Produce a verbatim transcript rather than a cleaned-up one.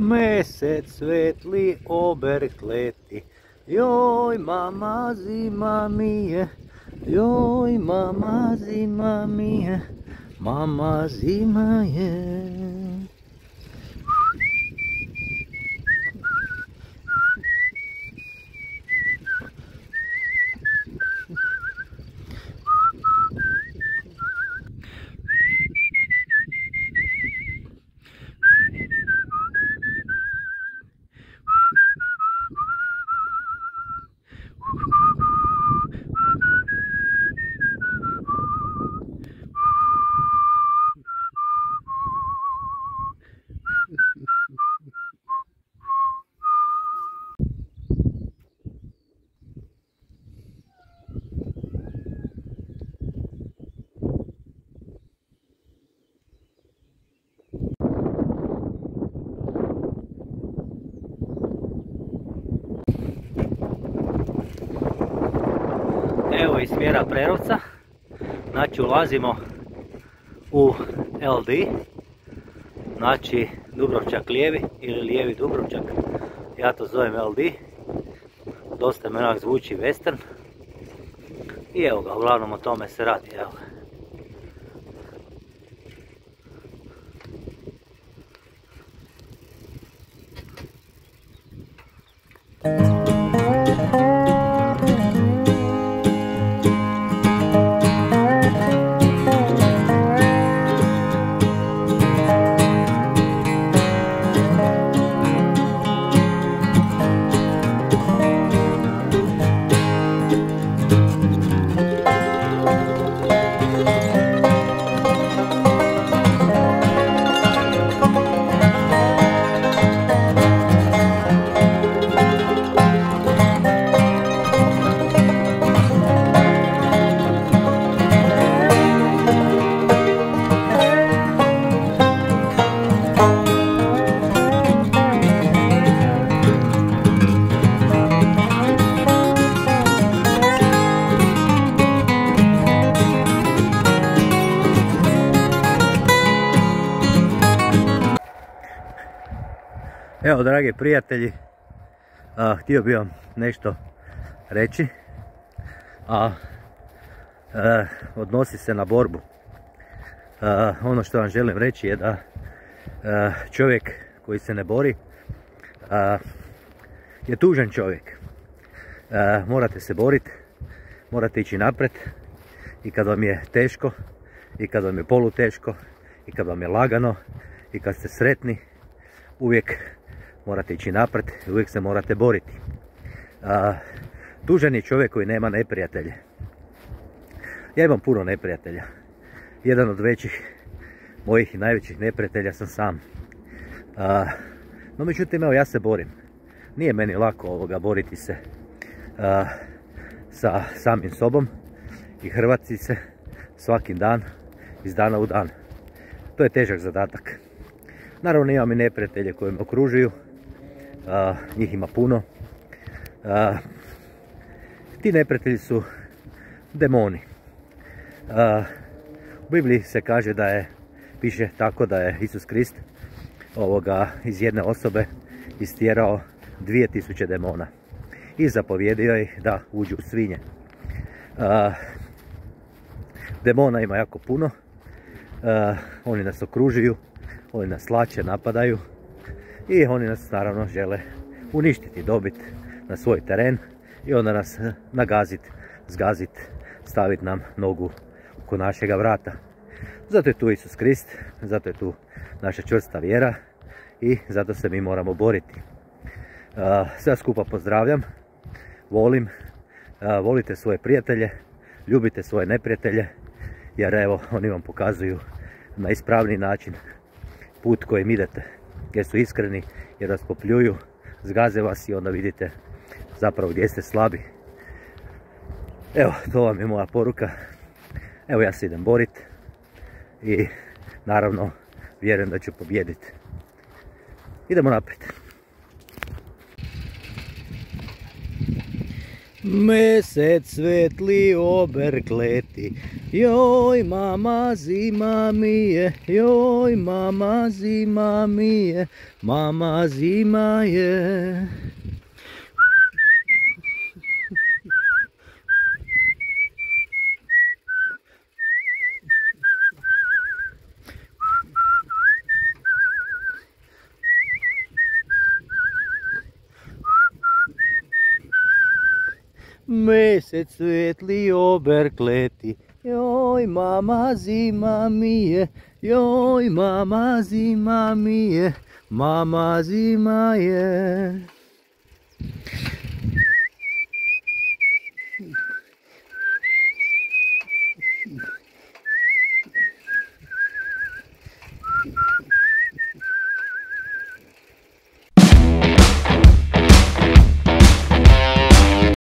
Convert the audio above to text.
mesec svetli oberg leti. Joj mama zima mi je, joj mama zima mi je, mama zima je. Evo iz smjera Prerovca, znači ulazimo u L D, znači Dubrovčak lijevi ili lijevi Dubrovčak, ja to zovem L D, dosta me onak zvuči western i evo ga, uglavnom o tome se radi, evo ga. Evo, dragi prijatelji, a, htio bih vam nešto reći, a, a odnosi se na borbu. A, ono što vam želim reći je da a, čovjek koji se ne bori a, je tužan čovjek. A, morate se boriti, morate ići naprijed i kad vam je teško, i kad vam je poluteško, i kad vam je lagano, i kad ste sretni, uvijek morate ići naprijed i uvijek se morate boriti. A, tužan je čovjek koji nema neprijatelje. Ja imam puno neprijatelja. Jedan od većih mojih i najvećih neprijatelja sam sam. A, no međutim, evo, ja se borim. Nije meni lako ovoga boriti se a, sa samim sobom i hrvati se svakim dan, iz dana u dan. To je težak zadatak. Naravno, imam i neprijatelje koji me okružuju, a, njih ima puno. A, ti neprijatelji su demoni. A, u Bibliji se kaže da je, piše tako da je Isus Krist ovoga iz jedne osobe istjerao dvije tisuće demona i zapovjedio ih da uđu u svinje. A, demona ima jako puno, a, oni nas okružuju, oni nas lače, napadaju i oni nas naravno žele uništiti, dobiti na svoj teren i onda nas nagaziti, zgaziti, staviti nam nogu oko našega vrata. Zato je tu Isus Krist, zato je tu naša čvrsta vjera i zato se mi moramo boriti. Sve skupa pozdravljam, volim, volite svoje prijatelje, ljubite svoje neprijatelje, jer evo, oni vam pokazuju na ispravni način put kojim idete, jer su iskreni, jer vas popljuju, zgaze vas i onda vidite zapravo gdje ste slabi. Evo, to vam je moja poruka. Evo, ja se idem boriti i naravno vjerujem da ću pobijediti. Idemo naprijed. Mesec svetli oberkleti, joj mama zima mi je, joj mama zima mi je, mama zima je. Mesec svetli oberkleti, joj mama zima mi je, joj mama zima mi je, mama zima je.